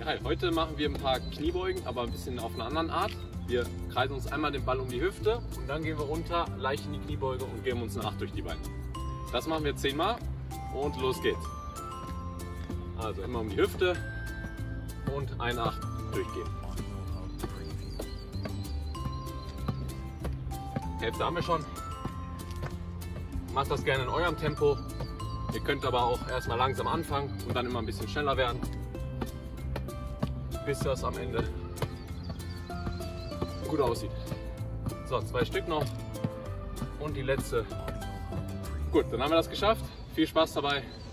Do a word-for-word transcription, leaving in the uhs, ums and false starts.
Hi, heute machen wir ein paar Kniebeugen, aber ein bisschen auf eine andere Art. Wir kreisen uns einmal den Ball um die Hüfte und dann gehen wir runter, leicht in die Kniebeuge und geben uns eine acht durch die Beine. Das machen wir zehnmal und los geht's. Also immer um die Hüfte und eine acht durchgehen. Hälfte haben wir schon. Macht das gerne in eurem Tempo. Ihr könnt aber auch erstmal langsam anfangen und dann immer ein bisschen schneller werden, bis das am Ende gut aussieht. So, zwei Stück noch und die letzte. Gut, dann haben wir das geschafft. Viel Spaß dabei.